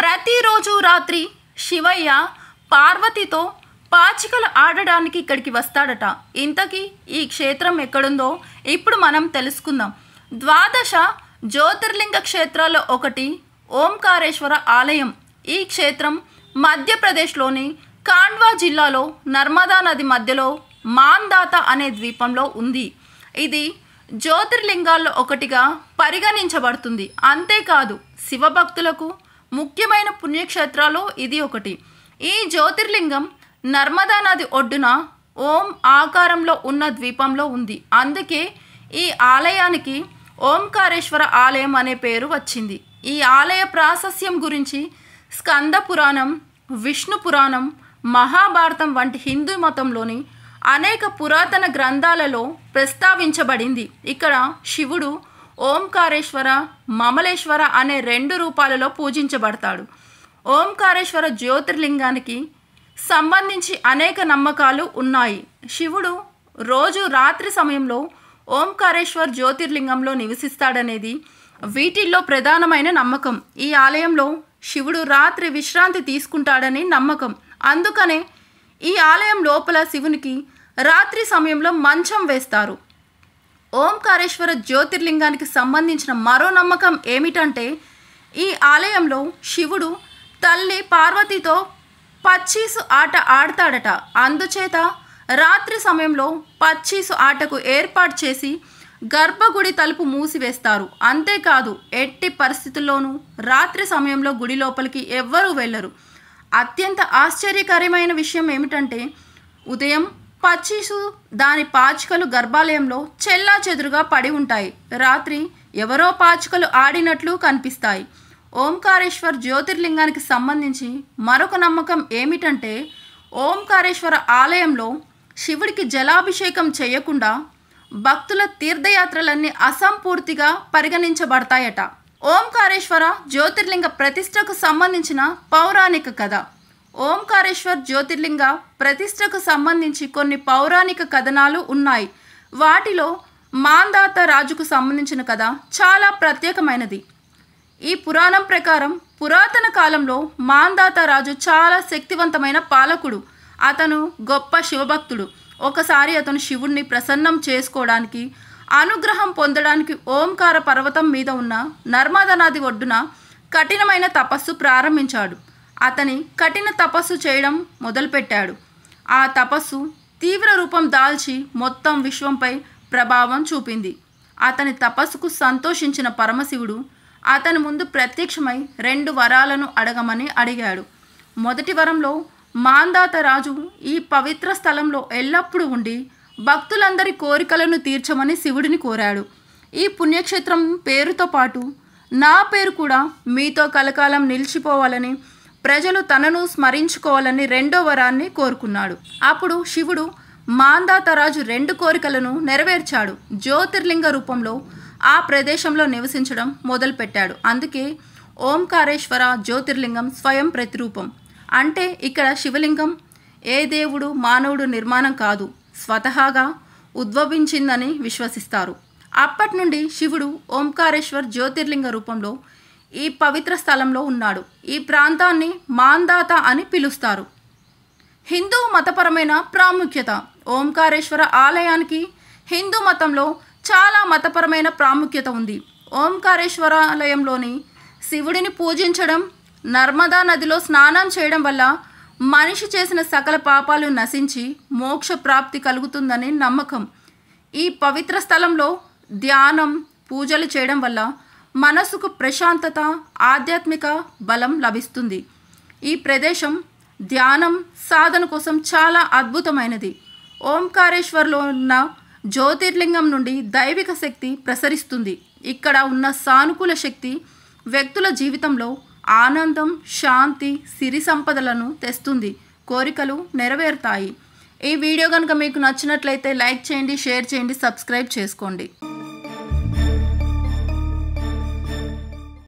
ప్రతిరోజు రాత్రి శివయ్య పార్వతితో పాచికలు ఆడడానికి ఇక్కడికి వస్తాడట. ఇంతకీ ఈ క్షేత్రం ఎక్కడుందో ఇప్పుడు మనం తెలుసుకుందాం. ద్వాదశ జ్యోతిర్లింగ క్షేత్రాల్లో ఒకటి ఓంకారేశ్వర ఆలయం. ఈ క్షేత్రం మధ్యప్రదేశ్లోని ఖాండ్వా జిల్లాలో నర్మదా నది మధ్యలో మాందాత అనే ద్వీపంలో ఉంది. ఇది జ్యోతిర్లింగాల్లో ఒకటిగా పరిగణించబడుతుంది. అంతేకాదు శివభక్తులకు ముఖ్యమైన పుణ్యక్షేత్రాల్లో ఇది ఒకటి. ఈ జ్యోతిర్లింగం నర్మదా నది ఒడ్డున ఓం ఆకారంలో ఉన్న ద్వీపంలో ఉంది. అందుకే ఈ ఆలయానికి ఓంకారేశ్వర ఆలయం అనే పేరు వచ్చింది. ఈ ఆలయ ప్రాశస్యం గురించి స్కంద పురాణం, విష్ణు పురాణం, మహాభారతం వంటి హిందూ మతంలోని అనేక పురాతన గ్రంథాలలో ప్రస్తావించబడింది. ఇక్కడ శివుడు ఓంకారేశ్వర, మమలేశ్వర అనే రెండు రూపాలలో పూజించబడతాడు. ఓంకారేశ్వర జ్యోతిర్లింగానికి సంబంధించి అనేక నమ్మకాలు ఉన్నాయి. శివుడు రోజు రాత్రి సమయంలో ఓంకారేశ్వర్ జ్యోతిర్లింగంలో నివసిస్తాడనేది వీటిల్లో ప్రధానమైన నమ్మకం. ఈ ఆలయంలో శివుడు రాత్రి విశ్రాంతి తీసుకుంటాడని నమ్మకం. అందుకనే ఈ ఆలయం లోపల శివునికి రాత్రి సమయంలో మంచం వేస్తారు. ఓంకారేశ్వర జ్యోతిర్లింగానికి సంబంధించిన మరో నమ్మకం ఏమిటంటే ఈ ఆలయంలో శివుడు తల్లి పార్వతితో పచ్చీసు ఆట ఆడతాడట. అందుచేత రాత్రి సమయంలో పచ్చీసు ఆటకు ఏర్పాటు చేసి గర్భగుడి తలుపు మూసివేస్తారు. అంతేకాదు ఎట్టి పరిస్థితుల్లోనూ రాత్రి సమయంలో గుడి లోపలికి ఎవ్వరూ వెళ్ళరు. అత్యంత ఆశ్చర్యకరమైన విషయం ఏమిటంటే ఉదయం పచ్చీసు దాని పాచికలు గర్భాలయంలో చెల్లాచెదురుగా పడి ఉంటాయి. రాత్రి ఎవరో పాచికలు ఆడినట్లు కనిపిస్తాయి. ఓంకారేశ్వర్ జ్యోతిర్లింగానికి సంబంధించి మరొక నమ్మకం ఏమిటంటే ఓంకారేశ్వర ఆలయంలో శివుడికి జలాభిషేకం చేయకుండా భక్తుల తీర్థయాత్రలన్నీ అసంపూర్తిగా పరిగణించబడతాయట. ఓంకారేశ్వర జ్యోతిర్లింగ ప్రతిష్టకు సంబంధించిన పౌరాణిక కథ. ఓంకారేశ్వర్ జ్యోతిర్లింగ ప్రతిష్టకు సంబంధించి కొన్ని పౌరాణిక కథనాలు ఉన్నాయి. వాటిలో మాందాత రాజుకు సంబంధించిన కథ చాలా ప్రత్యేకమైనది. ఈ పురాణం ప్రకారం పురాతన కాలంలో మాందాత రాజు చాలా శక్తివంతమైన పాలకుడు. అతను గొప్ప శివభక్తుడు. ఒకసారి అతను శివుణ్ణి ప్రసన్నం చేసుకోవడానికి, అనుగ్రహం పొందడానికి ఓంకార పర్వతం మీద ఉన్న నర్మదా నది ఒడ్డున కఠినమైన తపస్సు ప్రారంభించాడు. అతని కఠిన తపస్సు చేయడం మొదలుపెట్టాడు. ఆ తపస్సు తీవ్ర రూపం దాల్చి మొత్తం విశ్వంపై ప్రభావం చూపింది. అతని తపస్సుకు సంతోషించిన పరమశివుడు అతని ముందు ప్రత్యక్షమై 2 వరాలను అడగమని అడిగాడు. మొదటి వరంలో మాందాత రాజు ఈ పవిత్ర స్థలంలో ఎల్లప్పుడూ ఉండి భక్తులందరి కోరికలను తీర్చమని శివుడిని కోరాడు. ఈ పుణ్యక్షేత్రం పేరుతో పాటు నా పేరు కూడా మీతో కలకాలం నిలిచిపోవాలని, ప్రజలు తనను స్మరించుకోవాలని 2వ వరాన్ని కోరుకున్నాడు. అప్పుడు శివుడు మాందాత రాజు 2 కోరికలను నెరవేర్చాడు. జ్యోతిర్లింగ రూపంలో ఆ ప్రదేశంలో నివసించడం మొదలుపెట్టాడు. అందుకే ఓంకారేశ్వర జ్యోతిర్లింగం స్వయం ప్రతిరూపం. అంటే ఇక్కడ శివలింగం ఏ దేవుడు మానవుడు నిర్మాణం కాదు, స్వతహాగా ఉద్భవించిందని విశ్వసిస్తారు. అప్పటి నుండి శివుడు ఓంకారేశ్వర్ జ్యోతిర్లింగ రూపంలో ఈ పవిత్ర స్థలంలో ఉన్నాడు. ఈ ప్రాంతాన్ని మాందాత అని పిలుస్తారు. హిందూ మతపరమైన ప్రాముఖ్యత. ఓంకారేశ్వర ఆలయానికి హిందూ మతంలో చాలా మతపరమైన ప్రాముఖ్యత ఉంది. ఓంకారేశ్వరాలయంలోని శివుడిని పూజించడం, నర్మదా నదిలో స్నానం చేయడం వల్ల మనిషి చేసిన సకల పాపాలు నశించి మోక్ష ప్రాప్తి కలుగుతుందని నమ్మకం. ఈ పవిత్ర స్థలంలో ధ్యానం, పూజలు చేయడం వల్ల మనసుకు ప్రశాంతత, ఆధ్యాత్మిక బలం లభిస్తుంది. ఈ ప్రదేశం ధ్యానం, సాధన కోసం చాలా అద్భుతమైనది. ఓంకారేశ్వర్లో ఉన్న జ్యోతిర్లింగం నుండి దైవిక శక్తి ప్రసరిస్తుంది. ఇక్కడ ఉన్న సానుకూల శక్తి వ్యక్తుల జీవితంలో ఆనందం, శాంతి, సిరి సంపదలను తెస్తుంది. కోరికలు నెరవేరుతాయి. ఈ వీడియో కనుక మీకు నచ్చినట్లయితే లైక్ చేయండి, షేర్ చేయండి, సబ్స్క్రైబ్ చేసుకోండి.